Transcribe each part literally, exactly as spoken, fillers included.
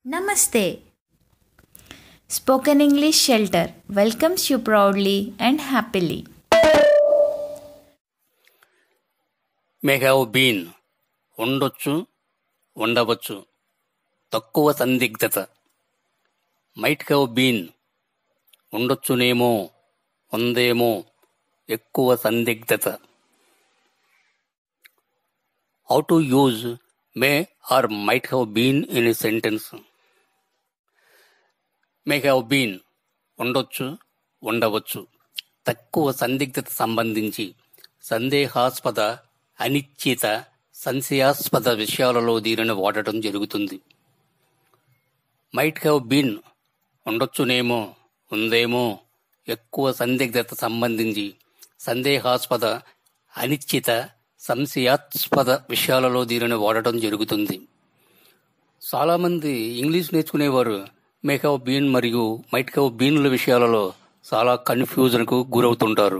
Namaste. Spoken English Shelter welcomes you proudly and happily. May have been ఉండొచ్చు, ఉండవచ్చు, తక్కువ సందిగ్ధత. మైట్ హ్యావ్ బీన్ ఉండొచ్చునేమో, ఉందేమో, ఎక్కువ సందిగ్ధత. How to use may or might have been in a sentence. May have been ఉండొచ్చు, ఉండవచ్చు, తక్కువ సందిగ్ధత సంబంధించి సందేహాస్పద, అనిశ్చిత, సంశయాస్పద విషయాలలో దీనిని వాడటం జరుగుతుంది. మైట్ హ్యావ్ బీన్ ఉండొచ్చునేమో, ఉందేమో, ఎక్కువ సందిగ్ధత సంబంధించి సందేహాస్పద, అనిశ్చిత, సంశయాస్పద విషయాలలో దీనిని వాడటం జరుగుతుంది. చాలామంది ఇంగ్లీష్ నేర్చుకునేవారు మే హ్యావ్ బీన్ మరియు మైట్ హ్యావ్ బీన్ల విషయాలలో చాలా కన్ఫ్యూజన్కు గురవుతుంటారు.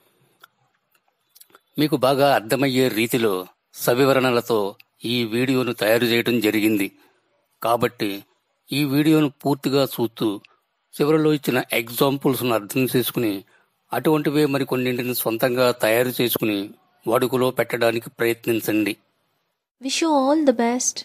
మీకు బాగా అర్థమయ్యే రీతిలో సవివరణలతో ఈ వీడియోను తయారు చేయడం జరిగింది. కాబట్టి ఈ వీడియోను పూర్తిగా చూస్తూ చివరిలో ఇచ్చిన ఎగ్జాంపుల్స్ను అర్థం చేసుకుని అటువంటివే మరికొన్నింటిని సొంతంగా తయారు చేసుకుని వాడుకలో పెట్టడానికి ప్రయత్నించండి. Wish you all the best.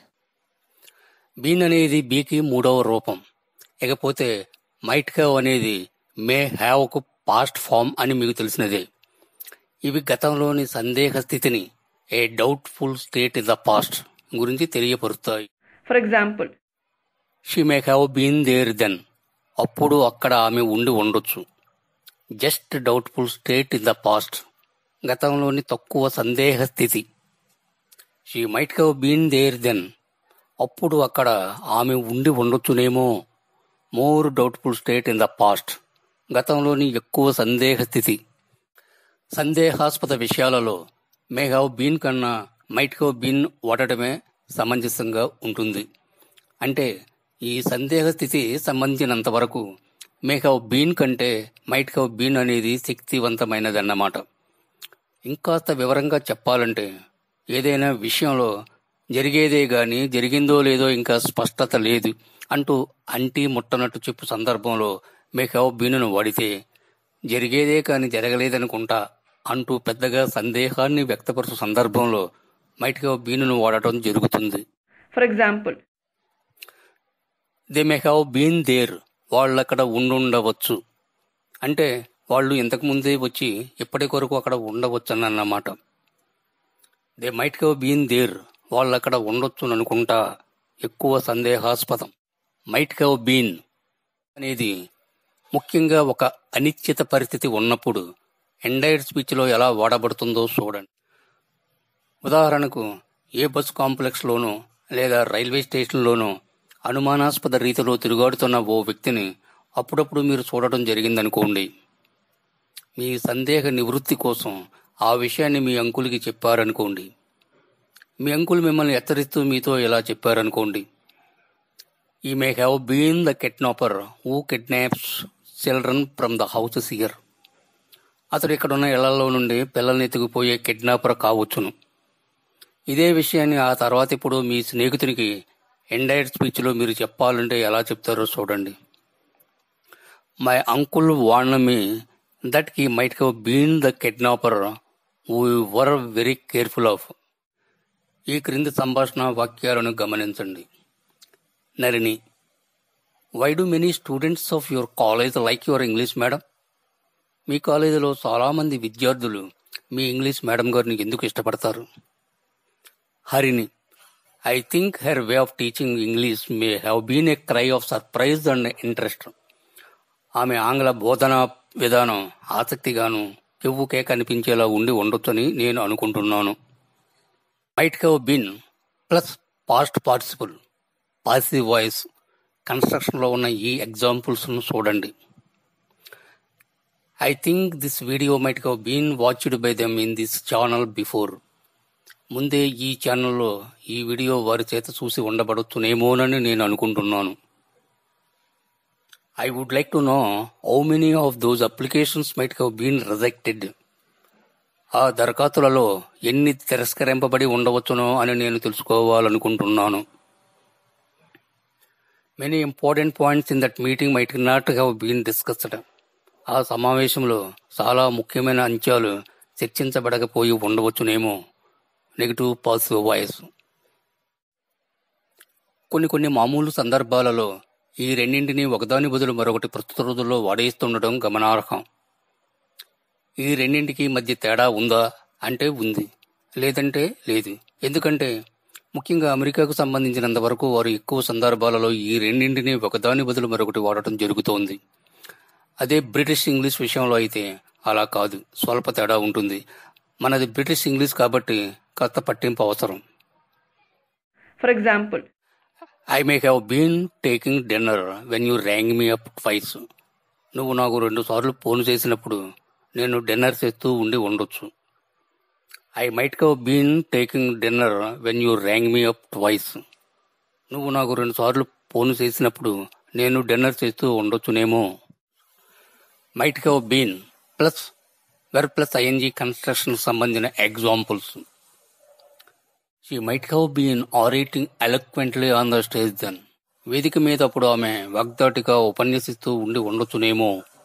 Been అనేది బీకి మూడవ రూపం. ఇకపోతే మైట్ హ్యావ్ అనేది మే హ్యావ్కు పాస్ట్ ఫామ్ అని మీకు తెలిసినదే. ఇవి గతంలోని సందేహ స్థితిని, a doubtful state in the past గురించి తెలియపరుస్తాయి. For example, she may have been there then, అప్పుడు అక్కడ ఆమె ఉండి ఉండొచ్చు. Just doubtful state in the past, గతంలోని తక్కువ సందేహ స్థితి. She might have been there then, అప్పుడు అక్కడ ఆమె ఉండి ఉండొచ్చునేమో. More doubtful state in the past, గతంలోని ఎక్కువ సందేహ స్థితి. సందేహాస్పద విషయాలలో మే హ్యావ్ బీన్ కన్నా మైట్ హ్యావ్ బీన్ వాడటమే సమంజసంగా ఉంటుంది. అంటే ఈ సందేహ స్థితి సంబంధించినంత వరకు మే హ్యావ్ బీన్ కంటే మైట్ హ్యావ్ బీన్ అనేది శక్తివంతమైనదన్నమాట. ఇంకాస్త వివరంగా చెప్పాలంటే ఏదైనా విషయంలో జరిగేదే గాని జరిగిందో లేదో ఇంకా స్పష్టత లేదు అంటూ అంటీ ముట్టనట్టు చెప్పు సందర్భంలో మే హ్యావ్ బీన్ను వాడితే, జరిగేదే కాని జరగలేదనుకుంటా అంటూ పెద్దగా సందేహాన్ని వ్యక్తపరచు సందర్భంలో మైట్ హ్యావ్ బీన్ను వాడటం జరుగుతుంది. For example, they may have been there, వాళ్ళక్కడ ఉండుండవచ్చు. అంటే వాళ్ళు ఇంతకు ముందే వచ్చి ఇప్పటి వరకు అక్కడ ఉండవచ్చన్నమాట. They might have been there, వాళ్ళక్కడ ఉండొచ్చుననుకుంటా, ఎక్కువ సందేహాస్పదం. మైట్ హ్యావ్ బీన్ అనేది ముఖ్యంగా ఒక అనిశ్చిత పరిస్థితి ఉన్నప్పుడు ఎండైర్ స్పీచ్లో ఎలా వాడబడుతుందో చూడండి. ఉదాహరణకు, ఏ బస్ కాంప్లెక్స్లోనో లేదా రైల్వే స్టేషన్లోనో అనుమానాస్పద రీతిలో తిరుగాడుతున్న ఓ వ్యక్తిని అప్పుడప్పుడు మీరు చూడటం జరిగిందనుకోండి. మీ సందేహ నివృత్తి కోసం ఆ విషయాన్ని మీ అంకుల్కి చెప్పారనుకోండి. మీ అంకుల్ మిమ్మల్ని హెచ్చరిస్తూ మీతో ఇలా చెప్పారనుకోండి, he may have been the kidnapper who kidnaps children from the houses here. అతడు ఇక్కడున్న ఇళ్లలో నుండి పిల్లల్ని ఎత్తుకుపోయే కిడ్నాపర్ కావచ్చును. ఇదే విషయాన్ని ఆ తర్వాత ఇప్పుడు మీ స్నేహితునికి ఎండైర్ స్పీచ్లో మీరు చెప్పాలంటే ఎలా చెప్తారో చూడండి. My uncle warn me that he might have been the kidnapper we were very careful of. ఈ క్రింది సంభాషణ వాక్యాలను గమనించండి. Nalini, why do many students of your college like your English madam? మీ కాలేజీలో చాలామంది విద్యార్థులు మీ ఇంగ్లీష్ మేడం గారిని ఎందుకు ఇష్టపడతారు? Harini, I think her way of teaching English may have been a cry of surprise and interest. ఆమె ఆంగ్ల బోధనా విధానం ఆసక్తిగాను, చెవుకే కనిపించేలా ఉండి ఉండొచ్చని నేను అనుకుంటున్నాను. Might have been plus past participle, passive voice కన్స్ట్రక్షన్లో ఉన్న ఈ ఎగ్జాంపుల్స్ను చూడండి. I think this video might have been watched by them in this channel before. ముందే ఈ ఛానల్లో ఈ వీడియో వారి చేత చూసి ఉండబడుతునేమోనని నేను అనుకుంటున్నాను. I would like to know how many of those applications might have been rejected. ఆ దరఖాస్తులలో ఎన్ని తిరస్కరింపబడి ఉండవచ్చునో అని నేను తెలుసుకోవాలనుకుంటున్నాను. Many important points in that meeting might not have been discussed. ఆ సమావేశంలో చాలా ముఖ్యమైన అంశాలు చర్చించబడకపోయి ఉండవచ్చునేమో. Negative positive voice. కొన్ని కొన్ని మామూలు సందర్భాలలో ఈ రెండింటినీ ఒకదాని బదులు మరొకటి ప్రస్తుత రోజుల్లో వాడేస్తుండటం గమనార్హం. ఈ రెండింటికి మధ్య తేడా ఉందా అంటే ఉంది, లేదంటే లేదు. ఎందుకంటే ముఖ్యంగా అమెరికాకు సంబంధించినంత వరకు వారు ఎక్కువ సందర్భాలలో ఈ రెండింటినీ ఒకదాని బదులు మరొకటి వాడటం జరుగుతోంది. అదే బ్రిటిష్ ఇంగ్లీష్ విషయంలో అయితే అలా కాదు, స్వల్ప తేడా ఉంటుంది. మనది బ్రిటిష్ ఇంగ్లీష్ కాబట్టి కాస్త పట్టింపు అవసరం. For example, I may have been taking dinner when you rang me up twice. నువ్వు నాకు రెండు సార్లు ఫోన్ చేసినప్పుడు నేను డిన్నర్ చేస్తూ ఉండి ఉండొచ్చు. I might have been taking dinner when you rang me up twice. నువ్వు నాకు రెండు సార్లు ఫోన్ చేసినప్పుడు నేను డిన్నర్ చేస్తూ ఉండొచ్చునేమో. Might have been plus verb plus ING construction సంబంధించిన examples. She might have been orating eloquently on the stage then. వేదిక మీద అప్పుడు ఆమె వాగ్దాటిగా ఉపన్యసిస్తూ ఉండి ఉండొచ్చునేమో.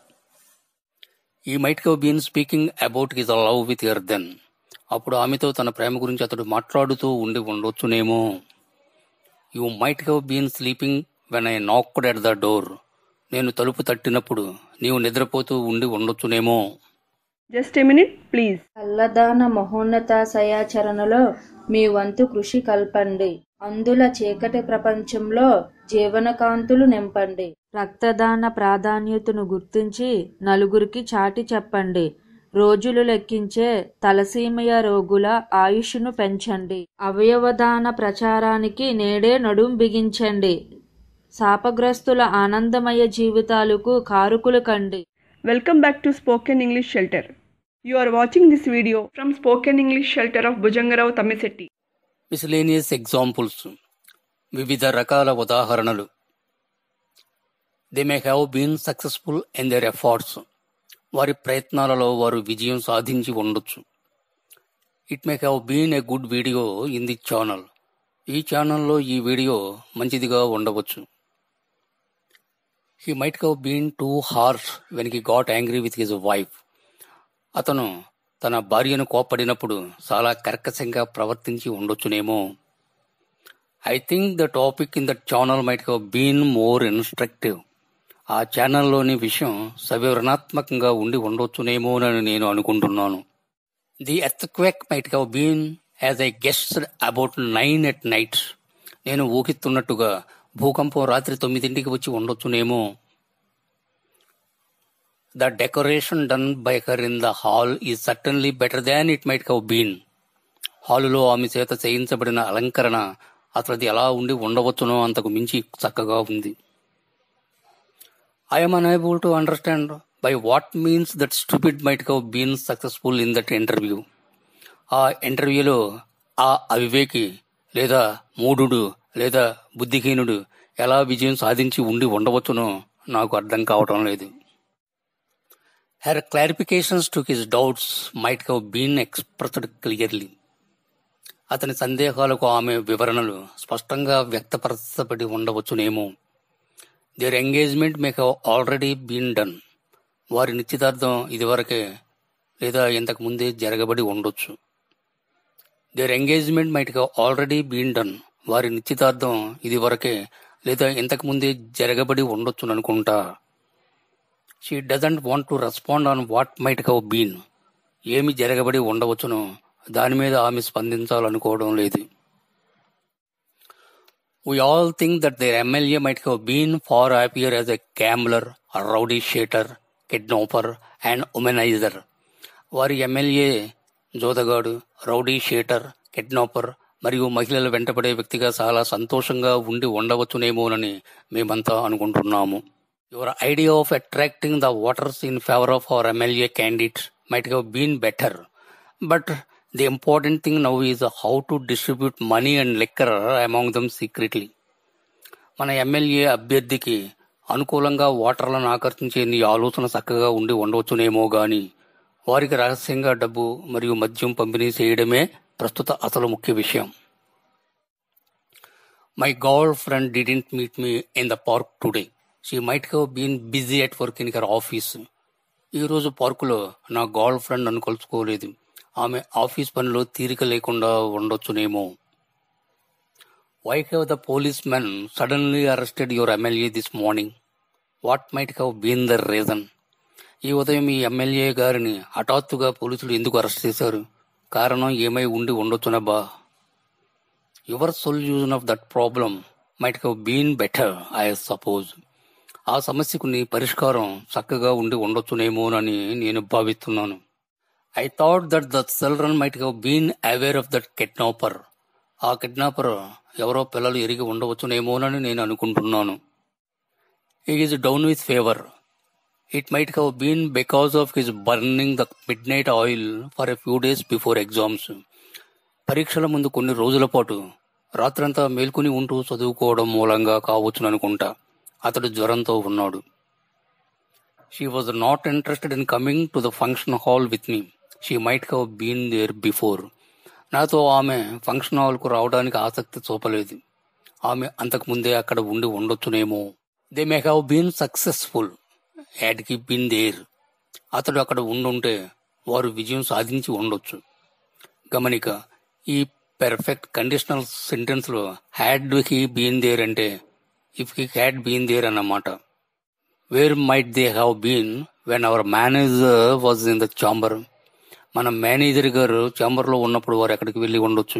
He might have been speaking about his love with her then. అప్పుడు ఆమెతో తన ప్రేమ గురించి అతడు మాట్లాడుతూ ఉండి ఉండొచ్చునేమో. You might have been sleeping when I knocked at the door. నేను తలుపు తట్టినప్పుడు నీవు నిద్రపోతూ ఉండి ఉండొచ్చునేమో. just a minute, please. కల్లదాన మహోన్నతాశయాచరణలో మీ వంతు కృషి కల్పండి. అందుల చీకటి ప్రపంచంలో జీవనకాంతులు నింపండి. రక్తదాన ప్రాధాన్యతను గుర్తించి నలుగురికి చాటి చెప్పండి. రోజులు లెక్కించే తలసీమియా రోగుల ఆయుష్ను పెంచండి. అవయవదాన ప్రచారానికి నేడే నడుం బిగించండి. శాపగ్రస్తుల ఆనందమయ జీవితాలకు కారుకులు కండి. Welcome back to Spoken English Shelter. You are watching this video from Spoken English Shelter of Bhujangarao Tamisetti. Miscellaneous examples. వివిధ రకాల ఉదాహరణలు. They may have been successful in their efforts. వారి ప్రయత్నాలలో వారు విజయం సాధించి ఉండొచ్చు. It may have been a good video in the channel. ఈ ఛానల్లో ఈ వీడియో మంచిదిగా ఉండవచ్చు. He might have been too harsh when he got angry with his wife. అతను తన భార్యను కోప్పడినప్పుడు చాలా కర్కశంగా ప్రవర్తించి ఉండొచ్చునేమో. I think the topic in that channel might have been more instructive. ఆ ఛానల్లోని విషయం సవివరణాత్మకంగా ఉండి ఉండొచ్చునేమోనని నేను అనుకుంటున్నాను. The earthquake might have been as I guessed about nine at night. నేను ఊహిస్తున్నట్టుగా భూకంపం రాత్రి తొమ్మిదింటికి వచ్చి ఉండొచ్చునేమో. The decoration done by her in the hall is certainly better than it might have been. హాలులో ఆమె చేత చేయించబడిన అలంకరణ అతడిది ఎలా ఉండి ఉండవచ్చునో అంతకు మించి చక్కగా ఉంది. I am unable to understand by what means that stupid might have been successful in that interview. ఆ ఇంటర్వ్యూలో ఆ అవివేకి లేదా మూఢుడు లేదా బుద్ధిహీనుడు ఎలా విజయం సాధించి ఉండి ఉండవచ్చునో నాకు అర్థం కావటం లేదు. Her clarifications to his doubts might have been expressed clearly. అతని సందేహాలకు ఆమె వివరణలు స్పష్టంగా వ్యక్తపరచబడి ఉండవచ్చునేమో. Their engagement may have already been done. వారి నిశ్చితార్థం ఇదివరకే లేదా ఇంతకు ముందే జరగబడి ఉండొచ్చు. Their engagement might have already been done. వారి నిశ్చితార్థం ఇదివరకే లేదా ఇంతకు ముందే జరగబడి ఉండొచ్చు అనుకుంటా. She doesn't want to respond on what might have been. ఏమి జరగబడి ఉండవచ్చునో దాని మీద ఆమె స్పందించాలనుకోవడం లేదు. We all think that their M L A might have been far happier as a gambler, a rowdy shater, kidnapper and womanizer. వారి MLA జోదగాడు, rowdy sheeter, kidnapper మరియు మహిళల వెంటపడే వ్యక్తిగా చాలా సంతోషంగా ఉండి ఉండవచ్చునేమోనని మేమంతా అనుకుంటున్నాము. Your idea of attracting the voters in favour of our MLA candidate might have been better, but the important thing now is how to distribute money and liquor among them secretly. మన MLA అభ్యర్థికి అనుకూలంగా ఓటర్లను ఆకర్షించే నీ ఆలోచన చక్కగా ఉండి ఉండవచ్చునేమో గాని వారికి రహస్యంగా డబ్బు మరియు మద్యం పంపిణీ చేయడమే ప్రస్తుత అసలు ముఖ్య విషయం. My girlfriend didn't meet me in the park today. She might have been busy at work in her office. ఈరోజు పార్కులో నా గర్ల్ ఫ్రెండ్ నన్ను కలుసుకోలేదు. ఆమె ఆఫీస్ పనిలో తీరిక లేకుండా ఉండొచ్చునేమో. Why have the policemen suddenly arrested your M L A this morning? What might have been the reason? ఈ ఉదయం ఈ ఎమ్మెల్యే గారిని హఠాత్తుగా పోలీసులు ఎందుకు అరెస్ట్ చేశారు? కారణం ఏమై ఉండి ఉండొచ్చునబ్బా. Your solution of that problem might have been better, I suppose. ఆ సమస్యకు నీ పరిష్కారం చక్కగా ఉండి ఉండొచ్చునేమోనని నేను భావిస్తున్నాను. I thought that the children might have been aware of that kidnapper. ఆ కిడ్నాపర్ ఎవరో పిల్లలు ఎరిగి ఉండవచ్చునేమోనని నేను అనుకుంటున్నాను. He is down with fever. It might have been because of his burning the midnight oil for a few days before exams. పరీక్షల ముందు కొన్ని రోజుల పాటు రాత్రంతా మేల్కొని ఉంటూ చదువుకోవడం మూలంగా కావచ్చుననుకుంటా అతడు జ్వరంతో ఉన్నాడు. She was not interested in coming to the function hall with me. She might have been there before. నాతో ఆమె ఫంక్షన్ హాల్కు రావడానికి ఆసక్తి చూపలేదు. ఆమె అంతకుముందే అక్కడ ఉండి ఉండొచ్చునేమో. They may have been successful had he been there. అతడు అక్కడ ఉండుంటే వారు విజయం సాధించి ఉండొచ్చు. గమనిక, ఈ పెర్ఫెక్ట్ కండిషనల్ సెంటెన్స్ లో హ్యాడ్ హీ బీన్ దేర్ అంటే if he had been there అన్నమాట. Where might they have been when our manager was in the chamber. మన మేనేజర్ గారు ఛాంబర్లో ఉన్నప్పుడు వారు ఎక్కడికి వెళ్ళి ఉండొచ్చు.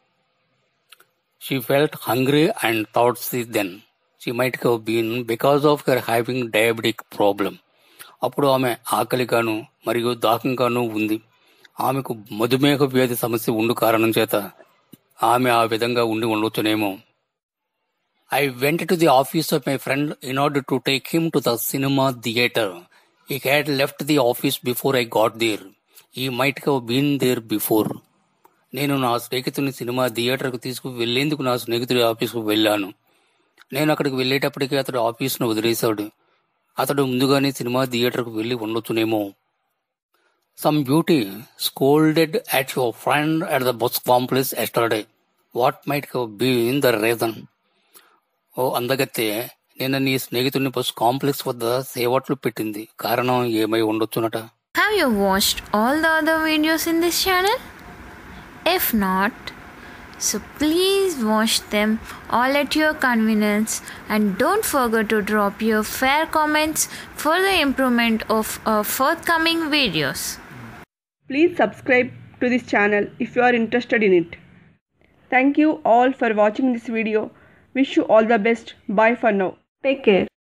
She felt hungry and thought see then she might have been because of her having diabetic problem. అప్పుడు ఆమె ఆకలిగాను మరియు దాహంగాను ఉంది. ఆమెకు మధుమేహ వ్యాధి సమస్య ఉండు కారణం చేత ఆమె ఆ విధంగా ఉండి ఉండొచ్చునేమో. I went to the office of my friend in order to take him to the cinema theatre. He had left the office before I got there. He might have been there before. నేను నా స్నేహితుని cinema థియేటర్కు తీసుకు వెళ్లేందుకు నా స్నేహితుడి ఆఫీసుకు వెళ్ళాను. నేను అక్కడికి వెళ్లేటప్పటికీ అతడు ఆఫీసును వదిలేశాడు. అతడు ముందుగానే సినిమా థియేటర్కు వెళ్లి ఉండొచ్చునేమో. Some beauty scolded at your friend at the bus complex yesterday. What might have been the reason? ఓ అందగత్తె నిన్న నీ స్నేహితుడిని బస్ కాంప్లెక్స్ వద్ద సేవట్లు పెట్టింది. కారణం ఏమై ఉండొచ్చునట. Have you watched all the other videos in this channel? If not, so please watch them all at your convenience and don't forget to drop your fair comments for the improvement of our forthcoming videos. Please subscribe to this channel if you are interested in it. Thank you all for watching this video. Wish you all the best. Bye for now. Take care.